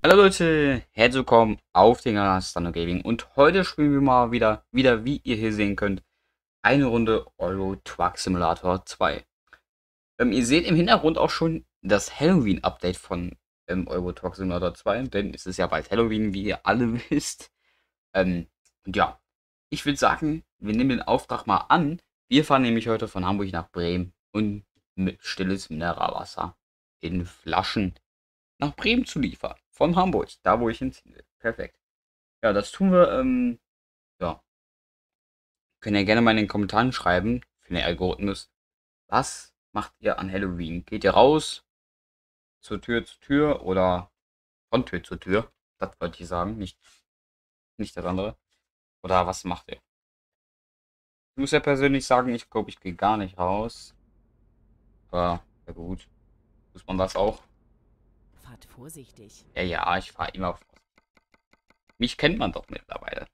Hallo Leute, herzlich willkommen auf den Kanal Stano Gaming und heute spielen wir mal wieder, wie ihr hier sehen könnt, eine Runde Euro Truck Simulator 2. Ihr seht im Hintergrund auch schon das Halloween-Update von Euro Truck Simulator 2, denn es ist ja bald Halloween, wie ihr alle wisst. Und ja, ich würde sagen, wir nehmen den Auftrag mal an. Wir fahren nämlich heute von Hamburg nach Bremen und mit stilles Mineralwasser in Flaschen nach Bremen zu liefern. Von Hamburg, da wo ich hinziehen will. Perfekt. Ja, das tun wir. Ja, könnt ihr gerne mal in den Kommentaren schreiben, für den Algorithmus. Was macht ihr an Halloween? Geht ihr raus, zur Tür zu Tür oder von Tür zu Tür? Das wollte ich sagen, nicht das andere. Oder was macht ihr? Ich muss ja persönlich sagen, ich glaube, ich gehe gar nicht raus. Aber, ja gut. Muss man das auch? Fahrt vorsichtig. Ja, ja, ich fahre immer. Mich kennt man doch mittlerweile.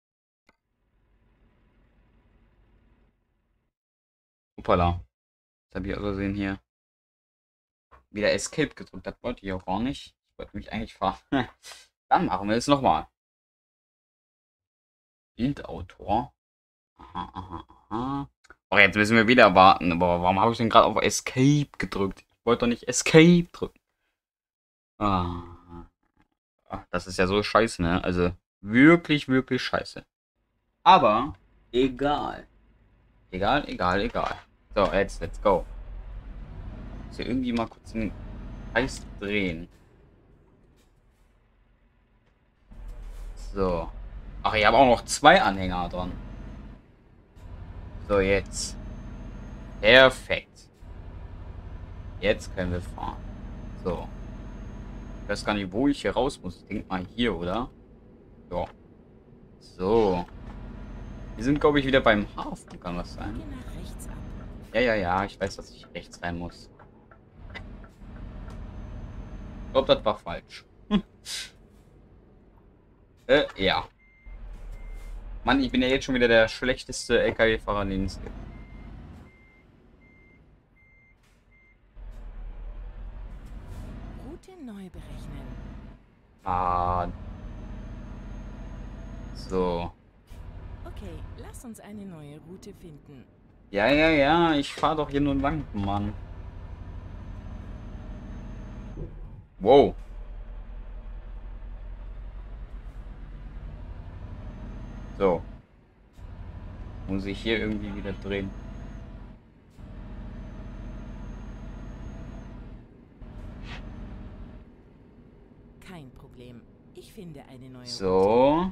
Hoppala. Das habe ich also sehen hier. Wieder Escape gedrückt. Das wollte ich auch gar nicht. Ich wollte mich eigentlich fahren. Dann machen wir es nochmal. Bildautor. Aha, aha, aha. Oh, jetzt müssen wir wieder warten. Aber warum habe ich denn gerade auf Escape gedrückt? Ich wollte doch nicht Escape drücken. Ah, das ist ja so scheiße, ne? Also wirklich, wirklich scheiße. Aber egal. Egal, egal, egal. So, jetzt, let's go. Muss hier irgendwie mal kurz den Kreis drehen. So. Ach, ich habe auch noch zwei Anhänger dran. So, jetzt. Perfekt. Jetzt können wir fahren. So. Ich weiß gar nicht, wo ich hier raus muss. Ich denke mal hier, oder? Ja. So. Wir sind, glaube ich, wieder beim Hafen. Kann das sein? Geh nach rechts ab. Ja, ja, ja. Ich weiß, dass ich rechts rein muss. Ich glaube, das war falsch. Ja. Mann, ich bin ja jetzt schon wieder der schlechteste LKW-Fahrer, den es gibt. Route neu berechnen. Ah. So. Okay, lass uns eine neue Route finden. Ja, ja, ja. Ich fahre doch hier nur lang, Mann. Wow. So. Muss ich hier irgendwie wieder drehen. Kein Problem. Ich finde eine neue Route. So.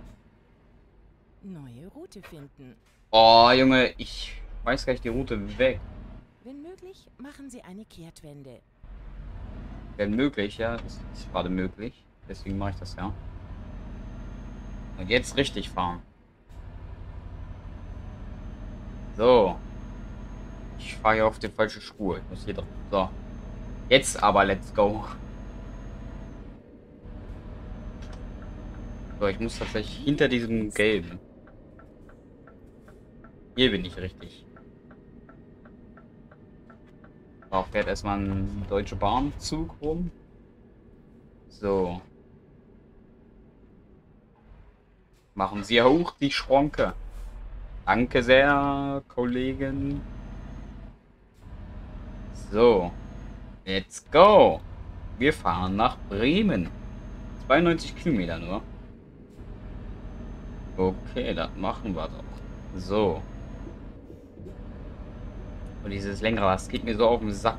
Neue Route finden. Oh, Junge, ich weiß gar nicht die Route weg. Wenn möglich, machen Sie eine Kehrtwende. Wenn möglich, ja. Das ist gerade möglich. Deswegen mache ich das ja. Und jetzt richtig fahren. So. Ich fahre hier auf die falsche Spur. Ich muss hier doch. So. Jetzt aber, let's go. So, ich muss tatsächlich hinter diesem gelben. Hier bin ich richtig. So, fährt erstmal ein Deutsche Bahnzug rum. So. Machen Sie hoch die Schranke. Danke sehr, Kollegen. So. Let's go. Wir fahren nach Bremen. 92 Kilometer nur. Okay, das machen wir doch. So. Und dieses Lenkrad, das geht mir so auf den Sack.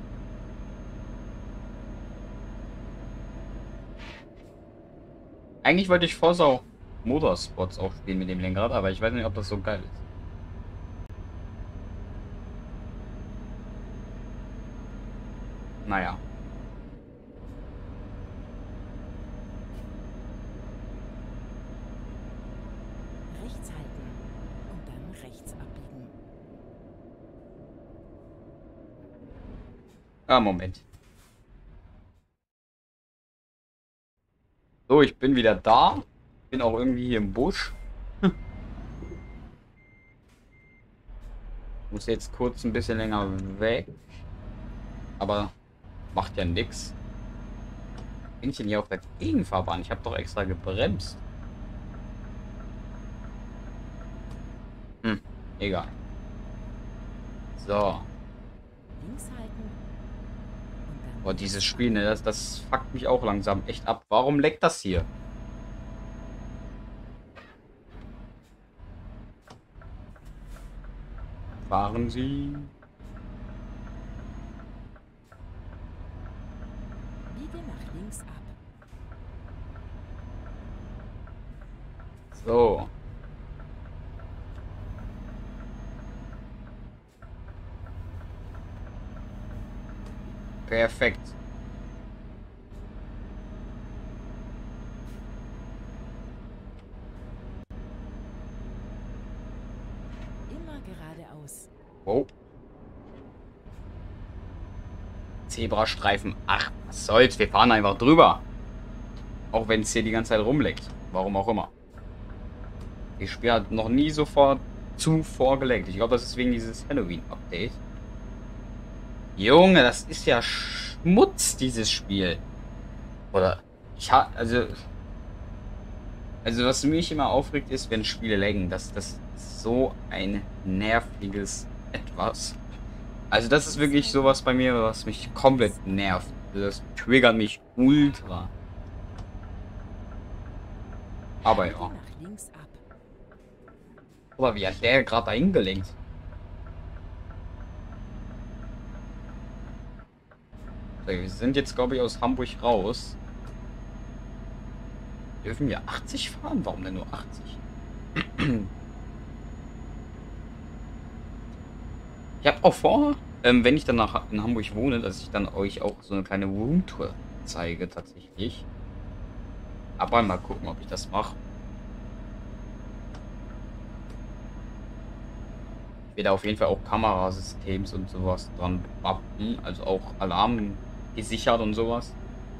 Eigentlich wollte ich Forza Motorsports auch spielen mit dem Lenkrad, aber ich weiß nicht, ob das so geil ist. Naja. Rechts halten und dann rechts abbiegen. Ah, Moment. So, ich bin wieder da. Bin auch irgendwie hier im Busch. Muss jetzt kurz ein bisschen länger weg. Aber macht ja nichts. Bin ich denn hier auf der Gegenfahrbahn? Ich habe doch extra gebremst. Hm, egal. So. Links halten und dann Boah, dieses Spiel, ne, das fuckt mich auch langsam echt ab. Warum leckt das hier? Fahren Sie. biege nach links ab. So. Perfekt. Immer geradeaus. Oh. Zebrastreifen. Ach, was soll's. Wir fahren einfach drüber. Auch wenn es hier die ganze Zeit rumleckt. Warum auch immer. Das Spiel hat noch nie sofort zuvor geleckt. Ich glaube, das ist wegen dieses Halloween-Update. Junge, das ist ja Schmutz, dieses Spiel. Oder also was mich immer aufregt, ist, wenn Spiele laggen. Das ist so ein nerviges Etwas. Also das ist wirklich sowas bei mir, was mich komplett nervt. Das triggert mich ultra. Aber Biege ja. nach links ab. Aber wie hat der gerade dahin gelenkt? So, wir sind jetzt, glaube ich, aus Hamburg raus. Dürfen wir 80 fahren? Warum denn nur 80? Ich habe auch vor, wenn ich dann in Hamburg wohne, dass ich dann euch auch so eine kleine Roomtour zeige, tatsächlich. Aber mal gucken, ob ich das mache. Ich werde auf jeden Fall auch Kamerasystems und sowas dran wappen, also auch Alarm gesichert und sowas.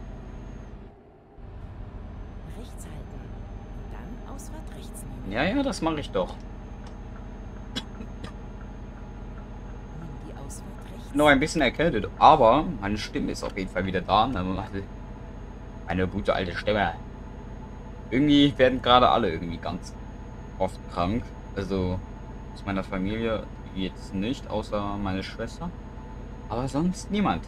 Rechts halten und dann Ausfahrt rechts nehmen. Ja, ja, das mache ich doch. Nimm die Ausfahrt rechts. Noch ein bisschen erkältet, aber meine Stimme ist auf jeden Fall wieder da. Eine gute alte Stimme. Irgendwie werden gerade alle irgendwie ganz oft krank. Also aus meiner Familie jetzt nicht, außer meine Schwester. Aber sonst niemand.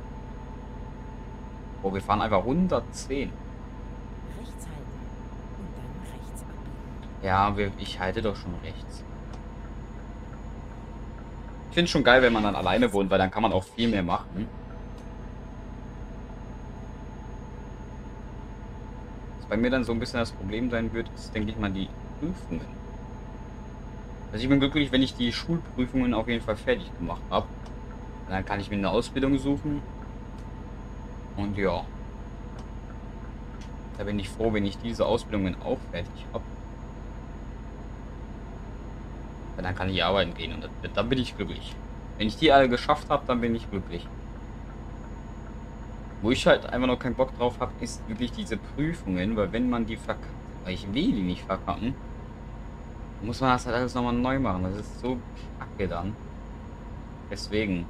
Oh, wir fahren einfach 110. Rechts halten und dann rechts abbiegen. Ja, ich halte doch schon rechts. Ich finde es schon geil, wenn man dann alleine wohnt, weil dann kann man auch viel mehr machen. Was bei mir dann so ein bisschen das Problem sein wird, ist, denke ich mal, die Prüfungen. Also ich bin glücklich, wenn ich die Schulprüfungen auf jeden Fall fertig gemacht habe. Dann kann ich mir eine Ausbildung suchen. Und ja. Da bin ich froh, wenn ich diese Ausbildungen auch fertig habe. Dann kann ich arbeiten gehen und dann bin ich glücklich. Wenn ich die alle geschafft habe, dann bin ich glücklich. Wo ich halt einfach noch keinen Bock drauf habe, ist wirklich diese Prüfungen, weil wenn man die verkackt, weil ich will die nicht verkacken, muss man das halt alles nochmal neu machen. Das ist so kacke dann. Deswegen.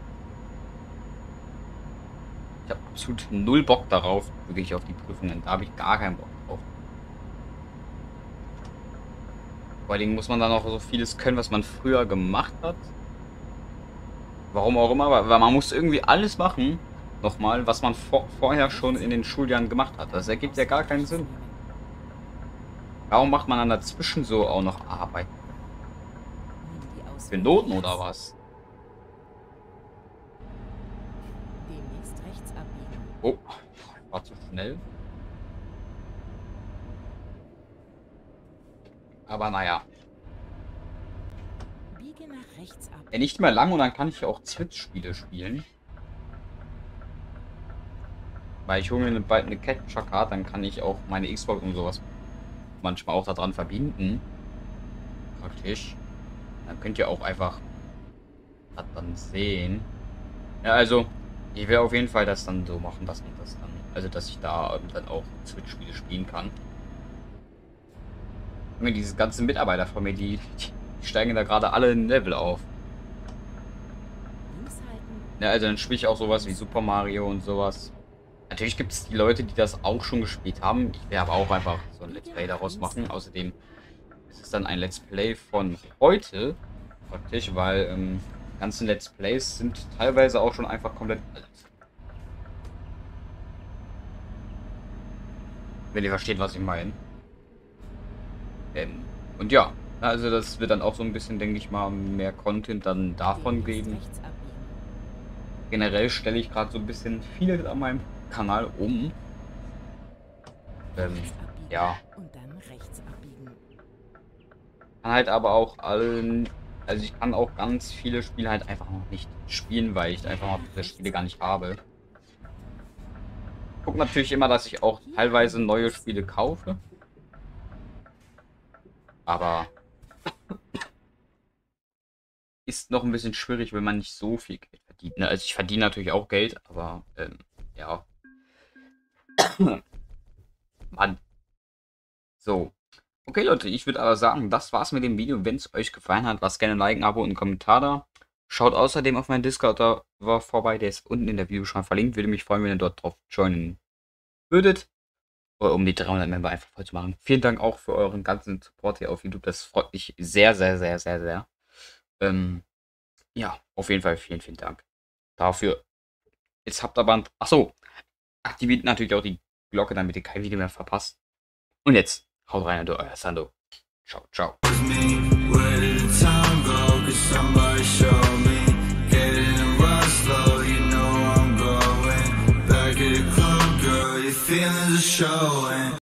Ich habe absolut null Bock darauf, wirklich auf die Prüfungen. Da habe ich gar keinen Bock drauf. Vor allem muss man dann auch so vieles können, was man früher gemacht hat. Warum auch immer, weil man muss irgendwie alles machen, nochmal, was man vorher schon in den Schuljahren gemacht hat. Das ergibt ja gar keinen Sinn. Warum macht man dann dazwischen so auch noch Arbeit? Nimm die Ausfahrt Für Noten rechts. oder was? Demnächst rechts abbiegen. Oh, war zu schnell. Aber naja. Biege nach rechts ab. Ja, nicht mehr lang und dann kann ich auch Switch-Spiele spielen. Weil ich hole mir bald eine Capture Card, dann kann ich auch meine Xbox und sowas manchmal auch daran verbinden. Praktisch. Dann könnt ihr auch einfach das dann sehen. Ja, also, ich will auf jeden Fall das dann so machen, dass man das dann, also dass ich da dann auch Switch-Spiele spielen kann. Und diese ganzen Mitarbeiter von mir, die steigen da gerade alle ein Level auf. Links halten. Ja, also dann spiele ich auch sowas wie Super Mario und sowas. Natürlich gibt es die Leute, die das auch schon gespielt haben. Ich werde aber auch einfach so ein Let's Play daraus machen. Außerdem ist es dann ein Let's Play von heute, praktisch, weil ganzen Let's Plays sind teilweise auch schon einfach komplett alt. Wenn ihr versteht, was ich meine. Und ja, also das wird dann auch so ein bisschen, denke ich mal, mehr Content dann davon geben. Rechts abbiegen. Generell stelle ich gerade so ein bisschen viel an meinem Kanal um. Links abbiegen. Ja, Und dann rechts abbiegen. kann halt aber auch allen, also ich kann auch ganz viele Spiele halt einfach noch nicht spielen, weil ich einfach noch diese Spiele gar nicht habe. Guck natürlich immer, dass ich auch teilweise neue Spiele kaufe. Aber ist noch ein bisschen schwierig, wenn man nicht so viel Geld verdient. Ne? Also ich verdiene natürlich auch Geld, aber ja. Mann. So. Okay, Leute, ich würde aber sagen, das war's mit dem Video. Wenn es euch gefallen hat, lasst gerne ein Like, ein Abo und einen Kommentar da. Schaut außerdem auf meinen Discord da vorbei, der ist unten in der Videobeschreibung verlinkt. Würde mich freuen, wenn ihr dort drauf joinen würdet. Oder um die 300 Member einfach voll zu machen. Vielen Dank auch für euren ganzen Support hier auf YouTube. Das freut mich sehr, sehr, sehr, sehr, sehr. Ja, auf jeden Fall vielen, vielen Dank dafür. Jetzt habt ihr aber... Achso, aktiviert natürlich auch die Glocke, damit ihr kein Video mehr verpasst. Und jetzt, haut rein, euer Sando. Ciao, ciao.